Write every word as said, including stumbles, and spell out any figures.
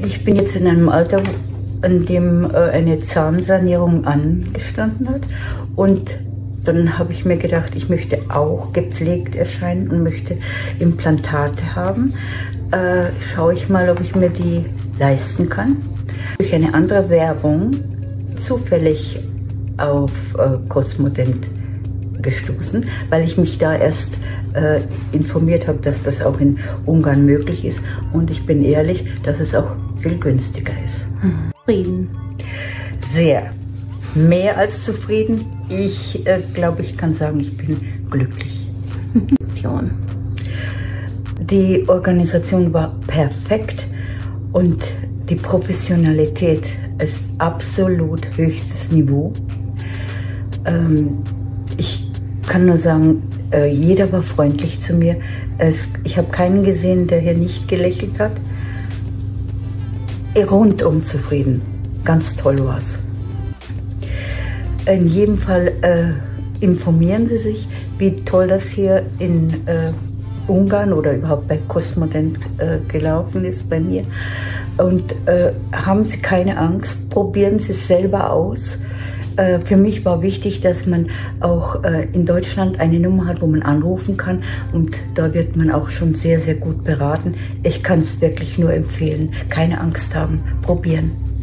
Ich bin jetzt in einem Alter, an dem äh, eine Zahnsanierung angestanden hat, und dann habe ich mir gedacht, ich möchte auch gepflegt erscheinen und möchte Implantate haben. Äh, schaue ich mal, ob ich mir die leisten kann. Durch eine andere Werbung zufällig auf äh, Cosmodent gestoßen, weil ich mich da erst äh, informiert habe, dass das auch in Ungarn möglich ist, und ich bin ehrlich, dass es auch viel günstiger ist. Zufrieden? Sehr. Mehr als zufrieden. Ich äh, glaube, ich kann sagen, ich bin glücklich. Die Organisation war perfekt und die Professionalität ist absolut höchstes Niveau. Ähm, ich kann nur sagen, äh, jeder war freundlich zu mir. Es, ich habe keinen gesehen, der hier nicht gelächelt hat. Rundum zufrieden. Ganz toll war's. In jedem Fall äh, informieren Sie sich, wie toll das hier in äh, Ungarn oder überhaupt bei Cosmodent äh, gelaufen ist bei mir. Und äh, haben Sie keine Angst, probieren Sie es selber aus. Äh, für mich war wichtig, dass man auch äh, in Deutschland eine Nummer hat, wo man anrufen kann, und da wird man auch schon sehr, sehr gut beraten. Ich kann es wirklich nur empfehlen. Keine Angst haben, probieren.